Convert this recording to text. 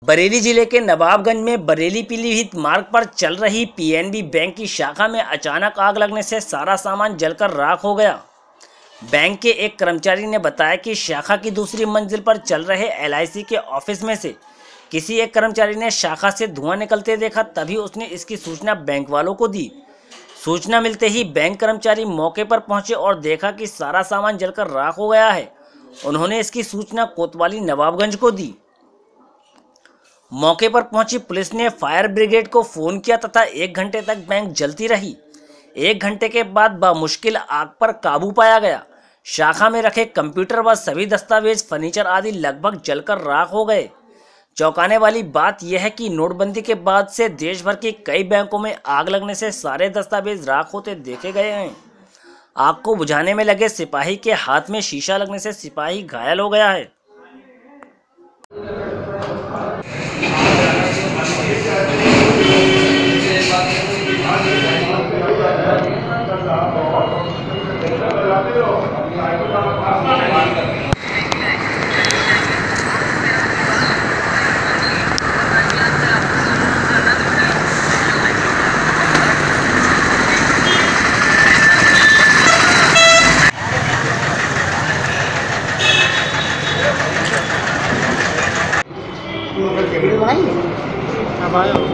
बरेली जिले के नवाबगंज में बरेली पीलीभीत मार्ग पर चल रही पीएनबी बैंक की शाखा में अचानक आग लगने से सारा सामान जलकर राख हो गया। बैंक के एक कर्मचारी ने बताया कि शाखा की दूसरी मंजिल पर चल रहे एलआईसी के ऑफिस में से किसी एक कर्मचारी ने शाखा से धुआं निकलते देखा, तभी उसने इसकी सूचना बैंक वालों को दी। सूचना मिलते ही बैंक कर्मचारी मौके पर पहुंचे और देखा कि सारा सामान जलकर राख हो गया है। उन्होंने इसकी सूचना कोतवाली नवाबगंज को दी। मौके पर पहुंची पुलिस ने फायर ब्रिगेड को फोन किया तथा 1 घंटे तक बैंक जलती रही। 1 घंटे के बाद बामुश्किल आग पर काबू पाया गया। शाखा में रखे कंप्यूटर व सभी दस्तावेज, फर्नीचर आदि लगभग जलकर राख हो गए। चौंकाने वाली बात यह है कि नोटबंदी के बाद से देश भर के कई बैंकों में आग लगने से सारे दस्तावेज राख होते देखे गए हैं। आग को बुझाने में लगे सिपाही के हाथ में शीशा लगने से सिपाही घायल हो गया है। वीडियो बनाएंगे। अब आया